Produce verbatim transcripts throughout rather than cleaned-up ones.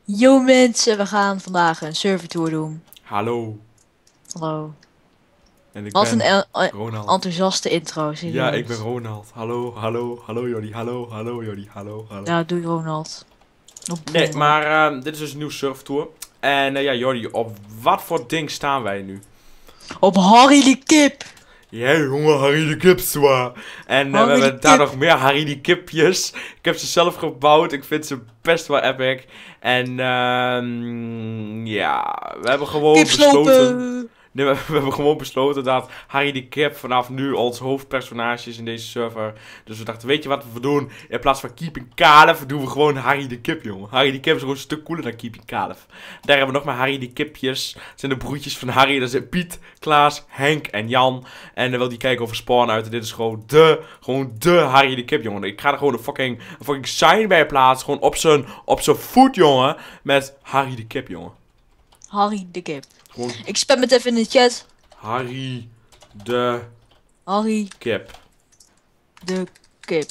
Yo mensen, we gaan vandaag een servertour doen. Hallo, Hallo. en ik Wat een ben en- en- Ronald. enthousiaste intro, Ja, ik ben serieus. Ronald. Hallo, hallo, hallo Jordi, hallo, hallo Jordi, hallo, hallo. Ja, doei Ronald. Op Nee, Ronald. maar uh, dit is dus een nieuw surftour. En uh, ja, Jordi, op wat voor ding staan wij nu? Op Harry de Kip! Ja, jongen, Harry de Kipswa. En uh, Harry we de hebben daar Kip. nog meer Harry de Kipjes. Ik heb ze zelf gebouwd. Ik vind ze best wel epic. En uh, ja, we hebben gewoon Kip besloten... slopen! Nee, we, we hebben gewoon besloten dat Harry de Kip vanaf nu ons hoofdpersonage is in deze server. Dus we dachten, weet je wat we doen? In plaats van Keeping Kalef doen we gewoon Harry de Kip, jongen. Harry de Kip is gewoon een stuk cooler dan Keeping Kalef. Daar hebben we nog maar Harry de Kipjes. Dat zijn de broertjes van Harry. Dat zijn Piet, Klaas, Henk en Jan. En dan wil die kijken over Spawn uit. En dit is gewoon de, gewoon de Harry de Kip, jongen. Ik ga er gewoon een fucking, een fucking sign bij plaatsen. Gewoon op zijn, op zijn voet, jongen. Met Harry de Kip, jongen. Harry de Kip. Gewoon Ik spam het even in de chat. Harry de Harry Kip. de Kip.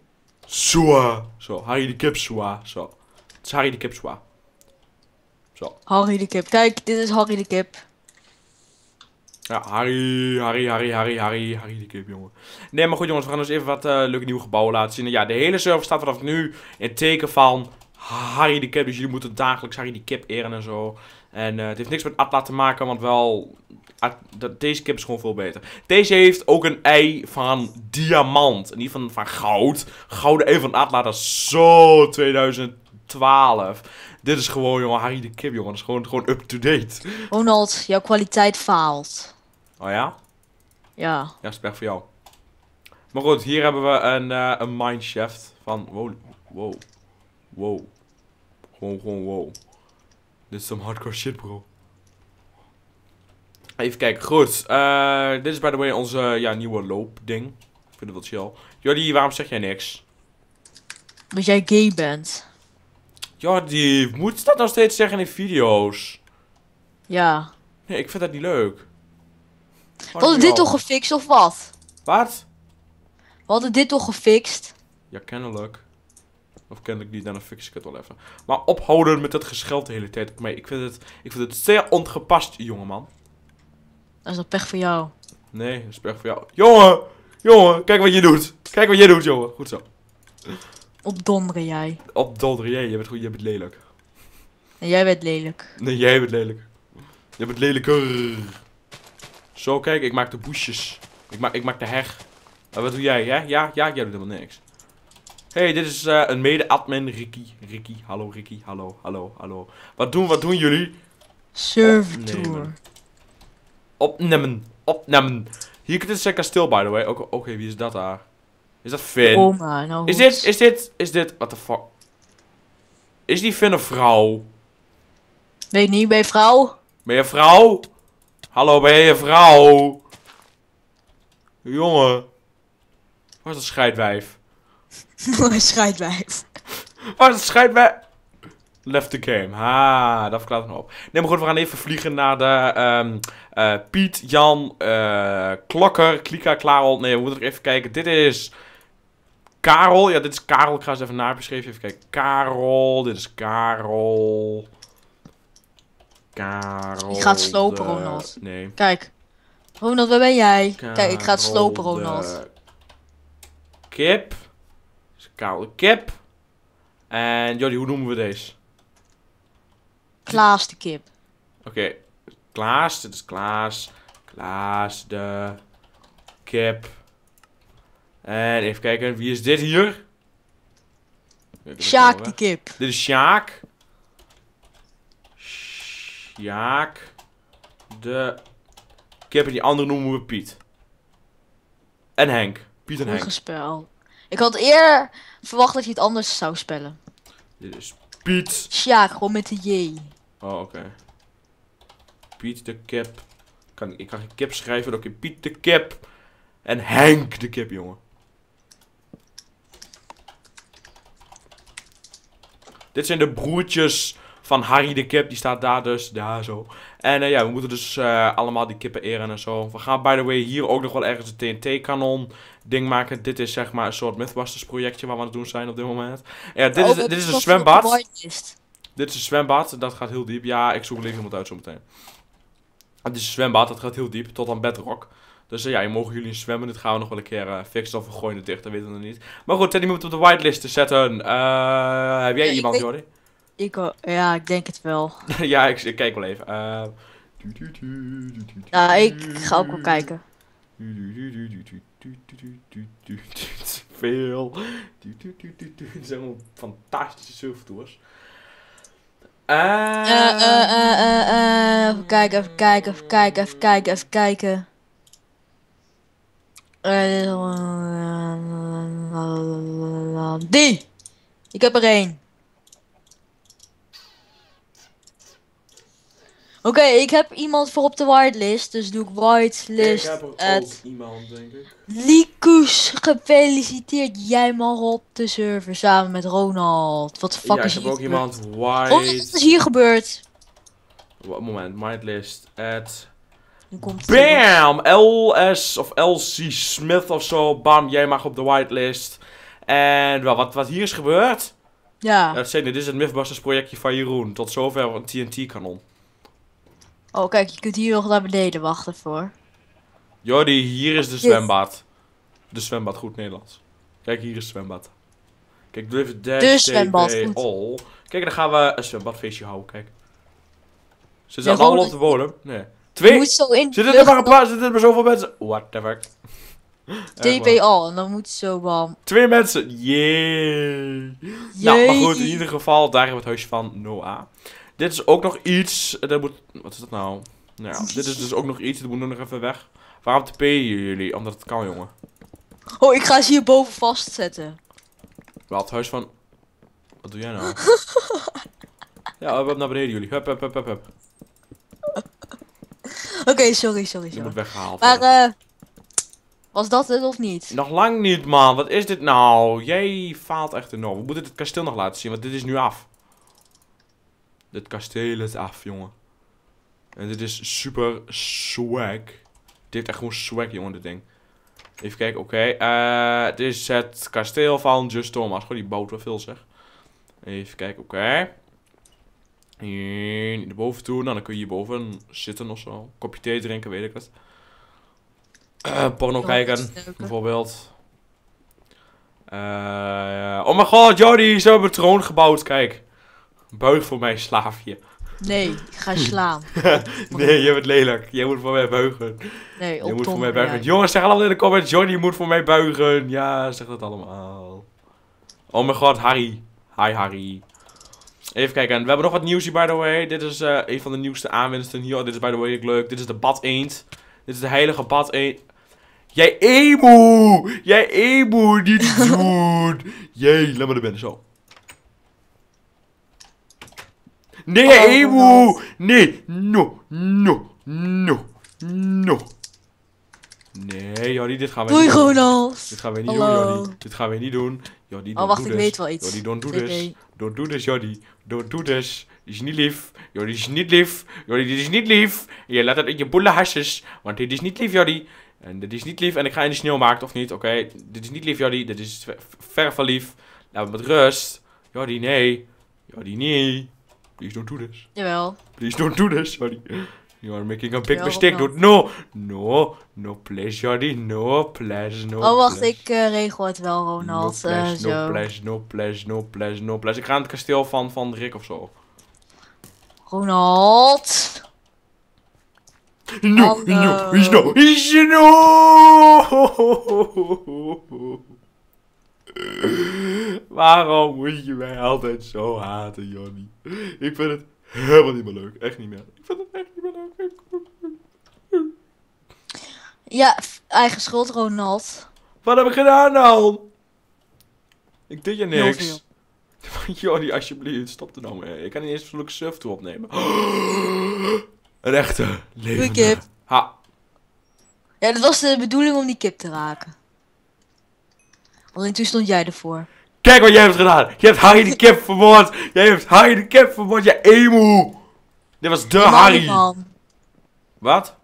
Soa. Zo, Harry de Kip Soa. Zo. Het is Harry de Kip Soa. Zo. Harry de Kip. Kijk, dit is Harry de Kip. Ja, Harry, Harry, Harry, Harry, Harry, Harry de Kip, jongen. Nee, maar goed jongens, we gaan dus even wat uh, leuke nieuwe gebouwen laten zien. En ja, de hele server staat vanaf nu in het teken van Harry de Kip. Dus jullie moeten dagelijks Harry de Kip eren en zo. En uh, het heeft niks met Atla te maken, want wel... At, dat, deze kip is gewoon veel beter. Deze heeft ook een ei van diamant. Niet van, van goud. Gouden ei van Atla, dat is zo twintig twaalf. Dit is gewoon, jongen, Harry de Kip, jongen. Dat is gewoon, gewoon up-to-date. Ronald, jouw kwaliteit faalt. Oh ja? Ja. Ja, spek voor jou. Maar goed, hier hebben we een, uh, een mineshaft van... Wow, wow, wow. Gewoon, gewoon wow. Dit is some hardcore shit, bro. Even kijken, goed. Uh, dit is by the way onze ja, nieuwe loopding. Ik vind het wel chill. Jordi, waarom zeg jij niks? Omdat jij gay bent. Jordi, moet je dat nou steeds zeggen in video's? Ja. Nee, ik vind dat niet leuk. We hadden dit toch gefixt of wat? Wat? We hadden dit toch gefixt? Ja, kennelijk. Of kennelijk niet, dan fix ik het wel even. Maar ophouden met dat gescheld de hele tijd op mij. Ik vind het, ik vind het zeer ongepast, jongeman. Dat is wel pech voor jou. Nee, dat is pech voor jou. Jongen! Jongen, kijk wat je doet. Kijk wat jij doet, jongen. Goed zo. Op donderen jij. Op donder, jij, jij bent goed, jij bent lelijk. En jij bent lelijk. Nee, jij bent lelijk. Jij bent lelijker. Zo, kijk, ik maak de boesjes. Ik maak, ik maak de heg. Maar wat doe jij, hè? Ja, ja, jij doet helemaal niks. Hey, dit is uh, een mede-admin, Ricky. Ricky, hallo Ricky, hallo, hallo, hallo. Wat doen, wat doen jullie? Servertour. Opnemen. Opnemen, opnemen. Hier is zijn kasteel, by the way. Oké, okay, okay, wie is dat daar? Is dat Finn? Oma, nou Is goed. dit, is dit, is dit, what the fuck? Is die Finn een vrouw? Weet niet, ben je vrouw? Ben je een vrouw? Hallo, ben je een vrouw? Jongen. Waar is dat scheidwijf? Een scheidwijf. Waar is dat scheidwijf? Left the game. Ha, dat verklaart het nog op. Nee, maar goed, we gaan even vliegen naar de um, uh, Piet, Jan, uh, Klokker, Klika, Klarel. Nee, we moeten nog even kijken. Dit is Karel. Ja, dit is Karel. Ik ga eens even nabeschrijven. Even kijken. Karel. Dit is Karel. Karel. Ik ga het slopen, de... Ronald. Nee. Kijk. Ronald, waar ben jij? Karel Kijk, ik ga het slopen, de Ronald. Kip. Dit is Karel de Kip. En Jordi, hoe noemen we deze? Klaas de kip. Oké, okay. Klaas, dit is Klaas. Klaas de Kip. En even kijken, wie is dit hier? Sjaak de kip. Dit is Sjaak. Sjaak de Kip en die andere noemen we Piet. En Henk. Piet en Henk. Goed spel. Ik had eerder verwacht dat je het anders zou spellen. Dit is Piet. Sjaak, gewoon met de J. Oh, oké. Okay. Piet de Kip. Kan, ik kan geen kip schrijven, oké. Okay. Piet de Kip. En Henk de Kip, jongen. Dit zijn de broertjes van Harry de Kip. Die staat daar dus. Daar zo. En uh, ja, we moeten dus uh, allemaal die kippen eren en zo. We gaan, by the way, hier ook nog wel ergens een T N T-kanon ding maken. Dit is zeg maar een soort Mythbusters projectje waar we aan het doen zijn op dit moment. Ja, dit, oh, is, dit is een zwembad. Dit is een zwembad, dat gaat heel diep. Ja, ik zoek links iemand uit zo meteen. Het is een zwembad, dat gaat heel diep, tot aan bedrock. Dus uh, ja, je mogen jullie zwemmen. Dit gaan we nog wel een keer uh, fixen of we gooien het dicht, dat weten we nog niet. Maar goed, Teddy moet op de whitelist te zetten. Uh, heb jij Ja, iemand, ik Jordi? Ik, uh, ja, ik denk het wel. Ja, ik, ik kijk wel even. Uh, Ja, ik ga ook wel kijken. Veel. Het zijn allemaal fantastische surftours. Uh, Uh, uh, uh, uh, uh, even kijken, even kijken, even kijken, even kijken, even kijken. Uh, die! Ik heb er één. Oké, okay, ik heb iemand voor op de whitelist, dus doe ik whitelist. Ik heb er at ook iemand, denk ik. Likus, gefeliciteerd. Jij mag op de server samen met Ronald. Wat de fuck Ja, is ik hier heb ook gebeurd? iemand white. Oh, wat is hier gebeurd? Moment, whitelist at. Nu komt Bam! L S of L C Smith of zo. Bam, jij mag op de whitelist. En wel, wat, wat hier is gebeurd? Ja. Ja, dat zei, dit is het Mythbusters projectje van Jeroen. Tot zover een T N T-kanon. Oh, kijk, je kunt hier nog naar beneden wachten voor. Jordi, hier is de zwembad. De zwembad, goed Nederlands. Kijk, hier is het zwembad. Kijk, doe even dash De zwembad, T goed. P all. Kijk, dan gaan we een zwembadfeestje houden, kijk. Zitten ze Ja, allemaal gewoon op de bodem? Nee. Je Twee? moet zo in de Zitten er maar een paar, zitten er maar zoveel mensen? What the fuck? T P al en dan moet je zo bam. Twee mensen, yay. Nou, maar goed, in ieder geval, daar hebben we het huisje van Noah. Dit is ook nog iets, dat moet, wat is dat nou? Nou ja, dit is dus ook nog iets, dat moet nog even weg. Waarom tp'en jullie? Omdat het kan, jongen. Oh, ik ga ze hierboven vastzetten. Wel, het huis van... Wat doe jij nou? Ja, hup, hup, naar beneden jullie. Hup, hup, hup, hup, hup. Oké, okay, sorry, sorry, Je sorry. moet weggehaald Maar, worden. eh... was dat het of niet? Nog lang niet, man. Wat is dit nou? Jij faalt echt enorm. We moeten het kasteel nog laten zien, want dit is nu af. Dit kasteel is af, jongen. En dit is super swag. Dit heeft echt gewoon swag, jongen, dit ding. Even kijken, oké. Okay. Uh, het is het kasteel van Just Thomas. Goh, die bouwt wel veel, zeg. Even kijken, oké. Okay. Hier naar boven toe. Nou, dan kun je hierboven zitten of zo. Kopje thee drinken, weet ik het. Uh, porno Ja, kijken, bijvoorbeeld. Uh, oh mijn god, Jordi, ze hebben een troon gebouwd, kijk. Buig voor mij, slaafje. Nee, ik ga slaan. Nee, je bent lelijk. Jij moet voor mij buigen. Nee, op Je moet voor Tom, mij buigen. ja. Jongens, zeg allemaal in de comments, Jordi moet voor mij buigen. Ja, zeg dat allemaal. Oh mijn god, Harry. Hi, Harry. Even kijken, we hebben nog wat nieuws hier, by the way. Dit is uh, een van de nieuwste aanwinsten hier. Oh, dit is by the way leuk. Dit is de bad eend. Dit is de heilige bad eend. Jij emo! Jij emo, niet doen! Jij, laat me er binnen, zo. Nee, jij emo! Nee, no, no, no, no. Nee, Jordi, dit gaan we Doei, niet doen. Ronald. Dit gaan we niet Hallo. doen, Jordi. Dit gaan we niet doen. Jordi, Oh, don't wacht, do ik this. weet wel iets. Jordi, don't do T V. this. Don't do this, Jordi. Don't do this. Dit is niet lief. Jordi, dit is niet lief. Jordi, dit is niet lief. Je laat het in je bolle hasjes. Want dit is niet lief, Jordi. En dit is niet lief. En ik ga in de sneeuw maken, of niet? Oké. Okay. Dit is niet lief, Jordi. Dit is ver van lief. Laat me met rust. Jordi, nee. Jordi, nee. Please don't do this. Jawel. Please don't do this, Jordi. You are making a big Ja, mistake. wat Don't, no. No. No, please, Jordi. No, please, no. Oh, wacht, please. ik uh, regel het wel, Ronald. No Uh, pleasure, zo. no pleasure, no pleasure, no pleasure, no pleasure. Ik ga naar het kasteel van, van Rick of zo. Ronald. No, Hallo. no, is no, is no! Waarom moet je mij altijd zo haten, Johnny? Ik vind het helemaal niet meer leuk. Echt niet meer. Ik vind het echt niet meer leuk. Ja, eigen schuld, Ronald. Wat heb ik gedaan dan? Ik deed je Heel niks. Johnny, alsjeblieft, stop er nou mee. Ik kan niet eens een surf toe opnemen. Een echte levende kip. Ha. Ja, dat was de bedoeling om die kip te raken. Alleen toen stond jij ervoor. Kijk wat jij hebt gedaan. Je hebt Harry de kip vermoord. Jij hebt Harry de kip vermoord. Je emo. Dit was de Helemaal Harry. niet, man. Wat?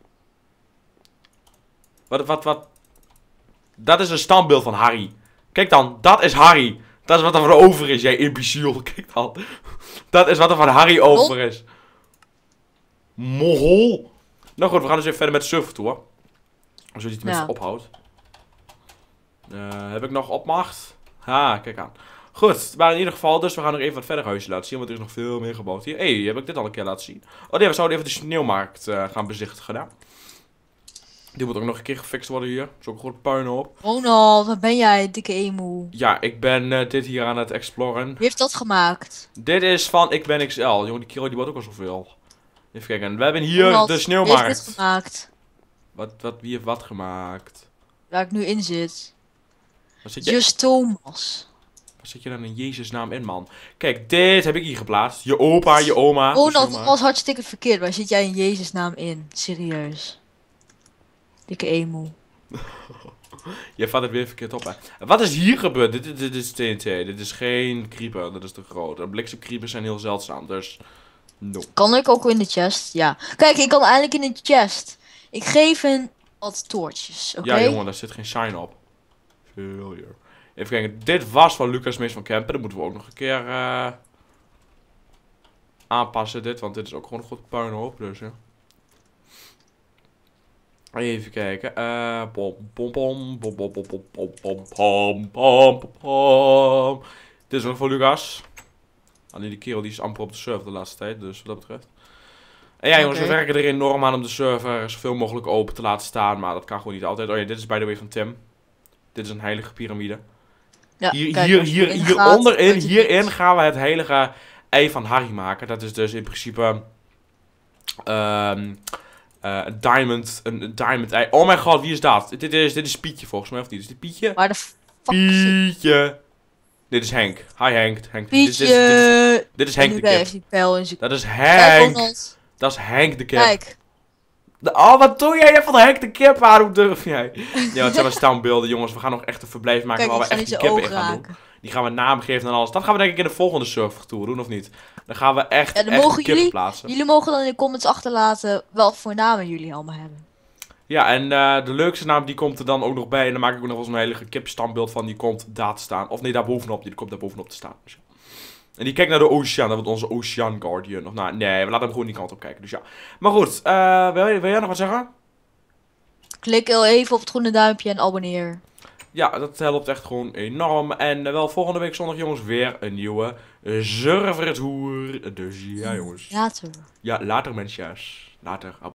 Wat, wat, wat? Dat is een standbeeld van Harry. Kijk dan, dat is Harry. Dat is wat er voor over is, jij imbeciel. Kijk dan. Dat is wat er van Harry over is. Mohol. Nou goed, we gaan dus even verder met de servertour. Als je die tenminste Ja. ophoudt. Uh, heb ik nog opmacht? Ha, kijk aan. Goed, maar in ieder geval, dus we gaan nog even wat verder huizen laten zien. Want er is nog veel meer gebouwd hier. Hé, hey, heb ik dit al een keer laten zien? Oh nee, we zouden even de sneeuwmarkt uh, gaan bezichtigen. Hè? Die moet ook nog een keer gefixt worden hier. Dat is ook een grote puinhoop. Ronald, waar ben jij, dikke emu? Ja, ik ben uh, dit hier aan het exploren. Wie heeft dat gemaakt? Dit is van Ik Ben X L. Jongen, die kerel die wordt ook al zoveel. Even kijken, we hebben hier Ronald, de wie sneeuwmarkt. heeft dit gemaakt? Wat, wat, wie heeft wat gemaakt? Waar ik nu in zit. Waar zit je, Just Thomas. waar zit je dan in Jezus naam in, man? Kijk, dit heb ik hier geplaatst. Je opa, je oma. Ronald, dat maar. was hartstikke verkeerd. Waar zit jij in Jezus naam in? Serieus. Dikke emu. Je vat het weer verkeerd op, hè. Wat is hier gebeurd? Dit, dit, dit is T N T. Dit is geen creeper. Dat is te groot. En bliksemcreepers zijn heel zeldzaam, dus... No. Kan ik ook in de chest? Ja. Kijk, ik kan eindelijk in de chest. Ik geef een wat toortjes, oké? Ja, jongen, daar zit geen sign op. Failure. Even kijken. Dit was van Lucas Mees van Kempen. Dat moeten we ook nog een keer... Uh, aanpassen, dit. Want dit is ook gewoon een goed puinhoop, dus ja. Even kijken. Eh, pom pom pom pom pom pom pom pom pom pom pom pom. Dit is nog voor Lucas. Alleen die kerel die is amper op de server de laatste tijd, dus wat dat betreft. En ja jongens, we Oké. werken er enorm aan om de server zoveel mogelijk open te laten staan, maar dat kan gewoon niet altijd. Oh ja, dit is by the way van Tim. Dit is een heilige piramide. Ja, Hier, kijk, hier, als je hier, erin hier gaat, onderin, gebeurt het hierin niet. gaan we het heilige ei van Harry maken. Dat is dus in principe... ehm Uh, een diamond, een, een diamond ei. Oh mijn god, wie is dat? Dit is, dit is Pietje volgens mij, of niet? Is dit Pietje? Waar de fuck zit Pietje. Dit is Henk. Hi Henk. Henk. Dit, is- dit, is- dit, is- Pietje? dit is En Henk nu de kip. heeft die pijl in zijn... Dat is Kijk, Henk. Ronald. Dat is Henk de kip. Kijk. De- oh, wat doe jij? Je hebt van Henk de kip aan. Hoe durf jij? Ja, het zijn wel standbeelden, jongens. We gaan nog echt een verblijf maken Kijk, waar ik we ga echt niet die zijn kippen in ogen gaan doen. raken. Die gaan we naam geven en alles. Dat gaan we denk ik in de volgende server tour doen, of niet? Dan gaan we echt, Ja, dan echt mogen kippen jullie- plaatsen. Jullie mogen dan in de comments achterlaten welke voor namen jullie allemaal hebben. Ja, en uh, de leukste naam die komt er dan ook nog bij. En dan maak ik ook nog wel zo'n hele kipstandbeeld van. Die komt daar te staan. Of nee, daar bovenop. Die komt daar bovenop te staan. Dus ja. En die kijkt naar de oceaan. Dat wordt onze Ocean Guardian. Of nou, nee, we laten hem gewoon die kant op kijken. Dus ja. Maar goed, uh, wil, wil jij nog wat zeggen? Klik heel even op het groene duimpje en abonneer. Ja, dat helpt echt gewoon enorm. En uh, wel volgende week zondag, jongens, weer een nieuwe servertour. Dus ja, jongens. Later. Ja, later, mensjes. Later.